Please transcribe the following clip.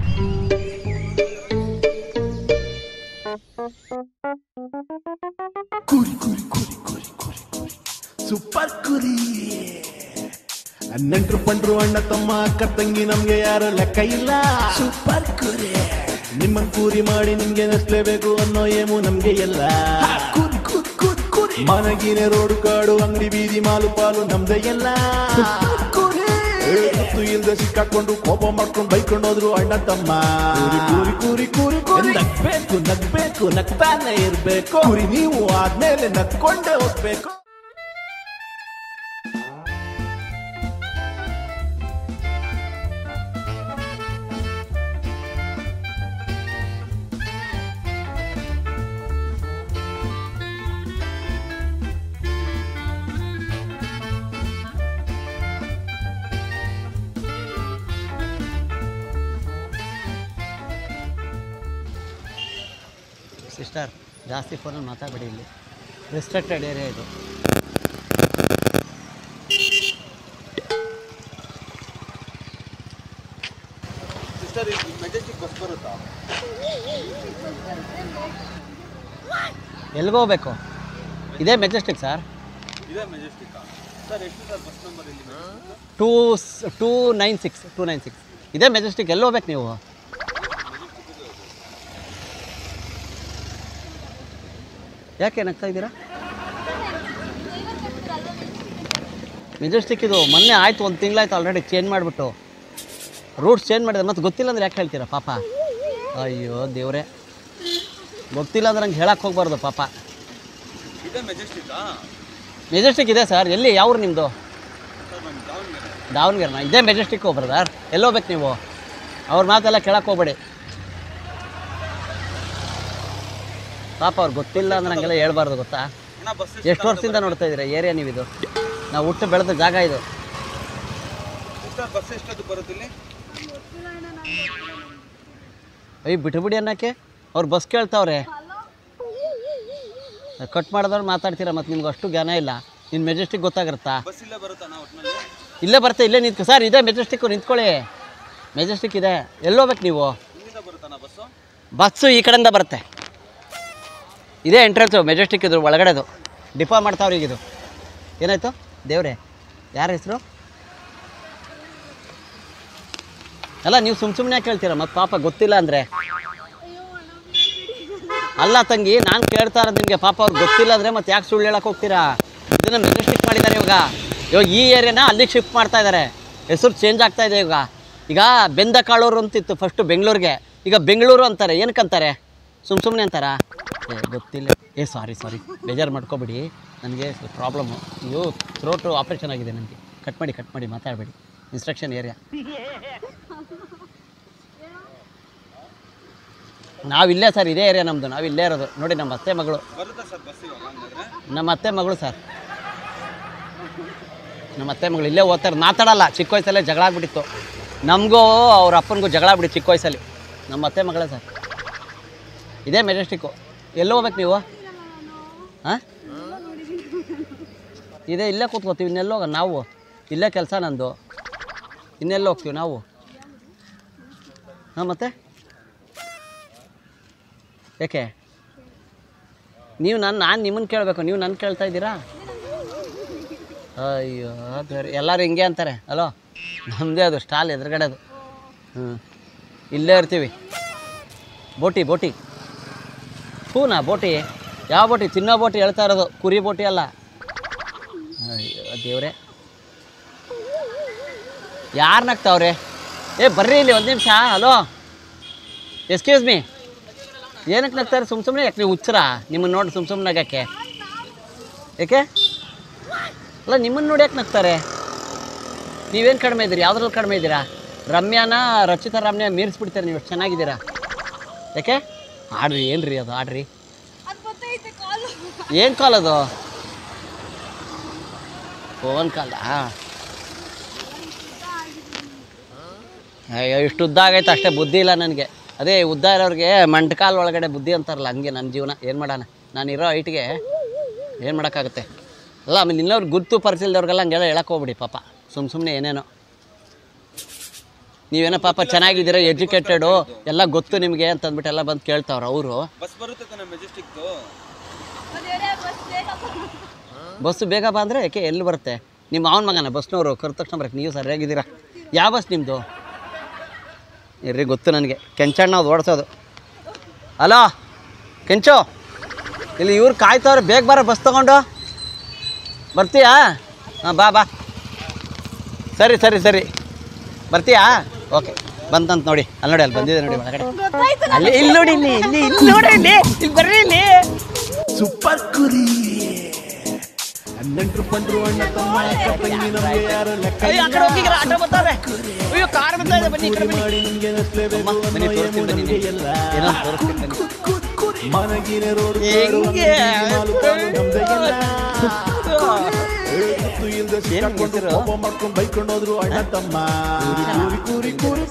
ಕುರಿ ಕುರಿ ಕುರಿ ಕುರಿ ಕುರಿ ಕುರಿ ಸೂಪರ್ ಕುರಿ. ನೆಂಟ್ರು ಪಂಡ್ರು ಅಣ್ಣ ತಮ್ಮ ಅಕ್ಕ ತಂಗಿ ನಮ್ಗೆ ಯಾರು ಲೆಕ್ಕ ಇಲ್ಲ. ಸೂಪರ್ ಕುರಿ. ನಿಮ್ಮನ್ ಕೂರಿ ಮಾಡಿ ನಿಮ್ಗೆ ನಸ್ಲೇಬೇಕು ಅನ್ನೋ ಏಮು ನಮ್ಗೆ ಎಲ್ಲ. ಕುರಿ ಕುರಿ ಕುರಿ ಕುರಿ. ಮನಗಿನ ರೋಡು ಕಾಡು ಅಂಗಡಿ ಬೀದಿ ಮಾಲು ಪಾಲು ನಮ್ದೇ ಎಲ್ಲ. ಗೊತ್ತು ಇಲ್ದೆ ಸಿಕ್ಕಾಕೊಂಡು ಕೋಪ ಮಾಡ್ಕೊಂಡು ಬೈಕೊಂಡು ಹೋದ್ರು ಅಣ್ಣ ತಮ್ಮ. ಕೂರಿ ಕೂರಿ ಕೂರಿ ಕೂರಿ ಕೂರಿ. ನಗ್ಬೇಕು ನಗ್ಬೇಕು ನಗ್ತಾನೆ ಇರ್ಬೇಕು. ಕುರಿ ನೀವು ಆದ್ಮೇಲೆ ನಗ್ಕೊಂಡೇ ಹೋಗ್ಬೇಕು. ಸಿಸ್ಟರ್, ಜಾಸ್ತಿ ಫೋನಲ್ಲಿ ಮಾತಾಡಬೇಡಿ, ಇಲ್ಲಿ ರೆಸ್ಟ್ರಿಕ್ಟೆಡ್ ಏರಿಯಾ ಇದು. ಸಿಸ್ಟರ್, ಮೆಜೆಸ್ಟಿಕ್ ಬಸ್ ಬರುತ್ತಾ? ಎಲ್ಲಿಗೆ ಹೋಗ್ಬೇಕು? ಇದೇ ಮೆಜೆಸ್ಟಿಕ್ ಸರ್. ಇದೇ ಮೆಜೆಸ್ಟಿಕ್ ಸರ್. ಎಷ್ಟು ಸರ್ ಬಸ್ ನಂಬರ್ ಇಲ್ಲಿ? 296 ಇದೇ ಮೆಜೆಸ್ಟಿಕ್. ಎಲ್ಲಿ ಹೋಗ್ಬೇಕು ನೀವು? ಯಾಕೆ ಏನಾಗ್ತಾ ಇದ್ದೀರಾ? ಮೆಜೆಸ್ಟಿಕ್ ಇದು ಮೊನ್ನೆ ಆಯಿತು, 1 ತಿಂಗಳಾಯ್ತು ಆಲ್ರೆಡಿ ಚೇಂಜ್ ಮಾಡಿಬಿಟ್ಟು. ರೂಟ್ಸ್ ಚೇಂಜ್ ಮಾಡಿದ್ರೆ ಮತ್ತೆ ಗೊತ್ತಿಲ್ಲ ಅಂದ್ರೆ ಯಾಕೆ ಹೇಳ್ತೀರಾ ಪಾಪ? ಅಯ್ಯೋ ದೇವ್ರೆ, ಗೊತ್ತಿಲ್ಲ ಅಂದ್ರೆ ಹಂಗೆ ಹೇಳಕ್ಕೆ ಹೋಗ್ಬಾರ್ದು ಪಾಪ. ಮೆಜೆಸ್ಟಿಕ್ ಇದೆ ಸರ್. ಎಲ್ಲಿ? ಯಾವ್ರು ನಿಮ್ಮದು? ದಾವಣಗೆರೆನಾ? ಇದೇ ಮೆಜೆಸ್ಟಿಕ್ಕು ಬ್ರದರ್. ಎಲ್ಲಿ ಹೋಗ್ಬೇಕು ನೀವು? ಅವ್ರ ಮಾತೆಲ್ಲ ಕೇಳಕ್ಕೆ ಹೋಗ್ಬೇಡಿ ಪಾಪ. ಅವ್ರು ಗೊತ್ತಿಲ್ಲ ಅಂದ್ರೆ ಹಂಗೆಲ್ಲ ಹೇಳ್ಬಾರ್ದು, ಗೊತ್ತಾ? ಎಷ್ಟು ವರ್ಷದಿಂದ ನೋಡ್ತಾ ಇದ್ದೀರಾ ಏರಿಯಾ ನೀವಿದು? ನಾವು ಹುಟ್ಟು ಬೆಳೆದ ಜಾಗ ಇದು. ಅಯ್ಯ ಬಿಟ್ಬಿಡಿ ಅನ್ನೋಕ್ಕೆ. ಅವ್ರು ಬಸ್ ಕೇಳ್ತಾವ್ರೆ, ಕಟ್ ಮಾಡಿದವ್ರು ಮಾತಾಡ್ತೀರಾ. ಮತ್ತು ನಿಮ್ಗೆ ಅಷ್ಟು ಜ್ಞಾನ ಇಲ್ಲ. ನಿನ್ನ ಮೆಜೆಸ್ಟಿಕ್ ಗೊತ್ತಾಗಿರುತ್ತಾ? ಇಲ್ಲೇ ಬರುತ್ತೆ, ಇಲ್ಲೇ ನಿಂತ್ಕೊ ಸರ್. ಇದೇ ಮೆಜೆಸ್ಟಿಕ್ಕು, ನಿಂತ್ಕೊಳ್ಳಿ. ಮೆಜೆಸ್ಟಿಕ್ ಇದೆ. ಎಲ್ಲೋಗ್ಬೇಕು ನೀವು? ಬಸ್ಸು ಈ ಕಡೆಯಿಂದ ಬರುತ್ತೆ. ಇದೇ ಎಂಟ್ರೆನ್ಸು ಮೆಜೆಸ್ಟಿಕ್. ಇದ್ರು ಒಳಗಡೆದು ಡಿಪೋ ಮಾಡ್ತಾವ್ರಿ. ಈಗಿದು ಏನಾಯಿತು ದೇವ್ರೆ? ಯಾರ ಹೆಸರು? ಅಲ್ಲ, ನೀವು ಸುಮ್ಮನೆ ಕೇಳ್ತೀರಾ ಮತ್ತು ಪಾಪ ಗೊತ್ತಿಲ್ಲ ಅಂದರೆ? ಅಲ್ಲ ತಂಗಿ, ನಾನು ಕೇಳ್ತಾ ಇರೋದು ನಿಮಗೆ. ಪಾಪ ಅವ್ರಿಗೆ ಗೊತ್ತಿಲ್ಲ ಅಂದರೆ ಮತ್ತೆ ಯಾಕೆ ಸುಳ್ಳು ಹೇಳಕ್ಕೆ ಹೋಗ್ತೀರಾ? ಇದನ್ನು ಮೆಜೆಸ್ಟಿಕ್ ಮಾಡಿದ್ದಾರೆ ಇವಾಗ ಈ ಏರಿಯಾನ ಅಲ್ಲಿಗೆ ಶಿಫ್ಟ್ ಮಾಡ್ತಾ ಇದ್ದಾರೆ. ಹೆಸರು ಚೇಂಜ್ ಆಗ್ತಾ ಇದೆ ಇವಾಗ. ಈಗ ಬೆಂದಕಾಳೂರು ಅಂತಿತ್ತು ಫಸ್ಟು ಬೆಂಗಳೂರಿಗೆ, ಈಗ ಬೆಂಗಳೂರು ಅಂತಾರೆ. ಏನಕ್ಕಂತಾರೆ? ಸುಮ್ಮನೆ ಅಂತಾರಾ? ಗೊತ್ತಿಲ್ಲ. ಸಾರಿ ಬೇಜಾರು ಮಾಡ್ಕೊಬೇಡಿ, ನನಗೆ ಪ್ರಾಬ್ಲಮ್ಮು. ಅಯ್ಯೋ, ಥ್ರೋಟು ಆಪ್ರೇಷನ್ ಆಗಿದೆ ನನಗೆ. ಕಟ್ ಮಾಡಿ ಮಾತಾಡಬೇಡಿ. Instruction area. ನಾವಿಲ್ಲೇ ಸರ್, ಇದೇ ಏರಿಯಾ ನಮ್ಮದು. ನಾವಿಲ್ಲೇ ಇರೋದು ನೋಡಿ. ನಮ್ಮ ಅತ್ತೆ ಮಗಳು ಸರ್. ನಮ್ಮ ಅತ್ತೆ ಮಗಳು ಇಲ್ಲೇ ಓದ್ತಾರೆ. ಮಾತಾಡಲ್ಲ. ಚಿಕ್ಕ ವಯಸ್ಸಲ್ಲೇ ಜಗಳ ಆಗ್ಬಿಟ್ಟಿತ್ತು ನಮಗೂ ಅವ್ರ ಅಪ್ಪನಿಗೂ. ಜಗಳ ಆಗ್ಬಿಟ್ಟು ಚಿಕ್ಕ ವಯಸ್ಸಲ್ಲಿ. ನಮ್ಮ ಅತ್ತೆ ಮಗಳೇ ಸರ್. ಇದೇ ಮೆಜೆಸ್ಟಿಕ್ಕು. ಎಲ್ಲಿ ಹೋಗ್ಬೇಕು ನೀವು? ಹಾಂ, ಇಲ್ಲೇ ಕೂತ್ಕೋತೀವಿ. ಇನ್ನೆಲ್ಲೋಗ ನಾವು? ಇಲ್ಲೇ ಕೆಲಸ ನಂದು. ಇನ್ನೆಲ್ಲ ಹೋಗ್ತೀವಿ ನಾವು? ಹಾಂ, ಮತ್ತೆ ಯಾಕೆ ನೀವು ನಾನು ನಿಮ್ಮನ್ನು ಕೇಳಬೇಕು, ನೀವು ನನ್ನ ಕೇಳ್ತಾ ಇದ್ದೀರಾ? ಅಯ್ಯೋ ಬೇರೆ ಎಲ್ಲರೂ ಹಿಂಗೆ ಅಂತಾರೆ. ಅಲೋ, ನಮ್ಮದೇ ಅದು ಸ್ಟಾಲ್ ಎದುರುಗಡೆದು. ಇಲ್ಲೇ ಇರ್ತೀವಿ. ಬೋಟಿ ಹೂನಾ? ಬೋಟಿ ಯಾವ ಬೋಟಿ? ತಿನ್ನೋ ಬೋಟಿ ಹೇಳ್ತಾ ಇರೋದು, ಕುರಿ ಬೋಟಿ ಅಲ್ಲ. ಅಯ್ಯೋ ದೇವ್ರೆ, ಯಾರು ನಗ್ತಾವ್ರೆ? ಬರ್ರಿ ಇಲ್ಲಿ ಒಂದು ನಿಮಿಷ. Hello, excuse me. ಏನಕ್ಕೆ ನಗ್ತಾರೆ ಸುಮ್ಮನೆ? ಯಾಕೆ ನೀವು ಹುಚ್ಚರ? ನಿಮ್ಮನ್ನು ನೋಡಿ ಸುಮ್ಮನೆ ನಗಕ್ಕೆ ಯಾಕೆ? ಅಲ್ಲ, ನಿಮ್ಮನ್ನು ನೋಡಿ ಯಾಕೆ ನಗ್ತಾರೆ? ನೀವೇನು ಕಡಿಮೆ ಇದ್ದೀರಿ? ಯಾವುದ್ರಲ್ಲಿ ಕಡಿಮೆ ಇದ್ದೀರಾ? ರಚಿತಾ ರಾಮ್ಯ ಮೀರಿಸ್ಬಿಡ್ತಾರೆ ನೀವು. ಎಷ್ಟು ಚೆನ್ನಾಗಿದ್ದೀರಾ? ಯಾಕೆ? ಆಡ್ರಿ. ಏನು ರೀ ಅದು? ಆಡ್ರಿ. ಏನು ಕಾಲ್ ಅದು? ಫೋನ್ ಕಾಲ? ಅಯ್ಯೋ, ಇಷ್ಟು ಉದ್ದ ಆಗೈತೆ ಅಷ್ಟೇ. ಬುದ್ಧಿ ಇಲ್ಲ ನನಗೆ. ಅದೇ ಉದ್ದ ಇರೋರಿಗೆ ಮಂಟಕಾಲ್ ಒಳಗಡೆ ಬುದ್ಧಿ ಅಂತಾರಲ್ಲ, ಹಂಗೆ ನನ್ನ ಜೀವನ. ಏನು ಮಾಡೋಣ? ನಾನಿರೋ ಹೈಟ್ಗೆ ಏನು ಮಾಡೋಕ್ಕಾಗುತ್ತೆ? ಅಲ್ಲ, ಆಮೇಲೆ ಇನ್ನೊಬ್ರು ಗುರ್ತು ಪರಿಚಯದವ್ರಿಗೆಲ್ಲ ಹಂಗೆಲ್ಲ ಹೇಳಕ್ಕೆ ಹೋಗ್ಬಿಡಿ ಪಾಪ. ಸುಮ್ಮನೆ ಏನೇನೋ. ನೀವೇನೋ ಪಾಪ ಚೆನ್ನಾಗಿದ್ದೀರಾ, ಎಜುಕೇಟೆಡು, ಎಲ್ಲ ಗೊತ್ತು ನಿಮಗೆ ಅಂತಂದ್ಬಿಟ್ಟು ಎಲ್ಲ ಬಂದು ಕೇಳ್ತಾವ್ರ ಅವರು. ಬಸ್ ಬರುತ್ತೆ ತಾನೆ ಮೆಜೆಸ್ಟಿಕ್ದು? ಬಸ್ಸು ಬೇಗ ಬಾ ಅಂದರೆ ಯಾಕೆ ಎಲ್ಲಿ ಬರುತ್ತೆ? ನಿಮ್ಮ ಮಾವನ ಮಗನ ಬಸ್ನವರು ಕರೆದ ತಕ್ಷಣ ಬರಕ್ಕೆ ನೀವು ಸರಿಯಾಗಿದ್ದೀರಾ. ಯಾವ ಬಸ್ ನಿಮ್ಮದು? ಇರ್ರಿ ಗೊತ್ತು ನನಗೆ, ಕೆಂಚಣ್ಣ ಅದು ಓಡಿಸೋದು. ಹಲೋ ಕೆಂಚು, ಇಲ್ಲಿ ಇವ್ರು ಕಾಯ್ತವ್ರೆ, ಬೇಗ ಬಾರ ಬಸ್ ತೊಗೊಂಡು. ಬರ್ತೀಯಾ? ಹಾಂ ಬಾ ಬಾ. ಸರಿ ಸರಿ ಸರಿ ಬರ್ತೀಯಾ? ಓಕೆ ಬಂತಂತ ನೋಡಿ, ಅಲ್ಲಿ ನೋಡಿ, ಅಲ್ಲಿ ಬಂದಿದೆ ನೋಡಿ ಒಳಗಡೆ. ಅಲ್ಲಿ ಇಲ್ಲಿ ನೋಡಿ, ಇಲ್ಲಿ ಇಲ್ಲಿ ಇಲ್ಲಿ ನೋಡಿ, ಇಲ್ಲಿ ಇಲ್ಲಿ ಬರ್ರಿ, ಇಲ್ಲಿ ಸೂಪರ್ ಕುರಿ ನೆಂಟ್ರು ಪಂಟ್ರು ಅಣ್ಣ ತಮ್ಮ ಅಕ್ಕ ತಂಗಿ ನಮ್ಗೆ ಯಾರು ಲೆಕ್ಕ ಅಯ್ಯೋ, ಆ ಕಡೆ ಹೋಗಿದ್ದೀರಾ? ಆಟೋ ಬರ್ತಾರೆ. ಅಯ್ಯೋ ಕಾರ್ ಬರ್ತಾ ಇದೆ, ಬನ್ನಿ ಈ ಕಡೆ ಬನ್ನಿ. ಮಾಡಿ ನಿಮ್ಗೆ ನಸ್ಲೇಬೇಕು ಬನ್ನಿ ಅನ್ನೋ ಏಮು ತೋರಿಸ್ತೀನಿ ಬನ್ನಿ. ನಮ್ಗೆ ಎಲ್ಲ ಏನೋ ತೋರಿಸ್ತೀನಿ ಬನ್ನಿ. ಮನಗಿನ ರೋಡ್ ಹೆಂಗೆ? ನಮ್ದೇ ಎಲ್ಲ ಏನ್ ಹೆಸರು? ಮಾಡ್ಕೊಂಡು ಬೈಕೊಂಡು ಹೋದ್ರು ಅಣ್ಣ ತಮ್ಮ.